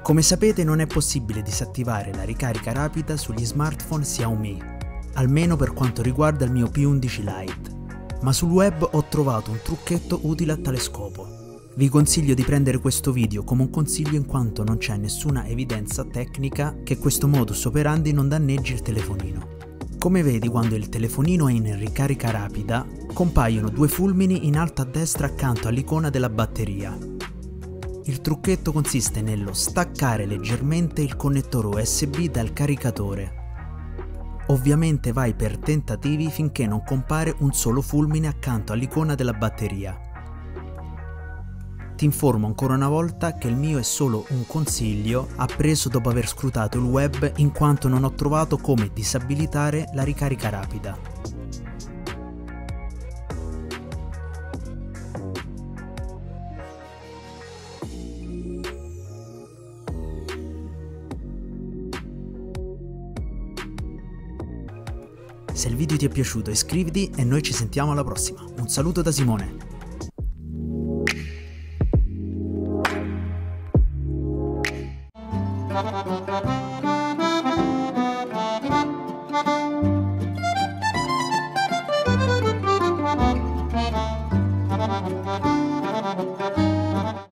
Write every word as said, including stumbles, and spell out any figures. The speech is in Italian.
Come sapete non è possibile disattivare la ricarica rapida sugli smartphone Xiaomi, almeno per quanto riguarda il mio P undici Lite, ma sul web ho trovato un trucchetto utile a tale scopo. Vi consiglio di prendere questo video come un consiglio in quanto non c'è nessuna evidenza tecnica che questo modus operandi non danneggi il telefonino. Come vedi, quando il telefonino è in ricarica rapida, compaiono due fulmini in alto a destra accanto all'icona della batteria. Il trucchetto consiste nello staccare leggermente il connettore U S B dal caricatore. Ovviamente vai per tentativi finché non compare un solo fulmine accanto all'icona della batteria. Ti informo ancora una volta che il mio è solo un consiglio appreso dopo aver scrutato il web, in quanto non ho trovato come disabilitare la ricarica rapida. Se il video ti è piaciuto iscriviti e noi ci sentiamo alla prossima. Un saluto da Simone. Thank you.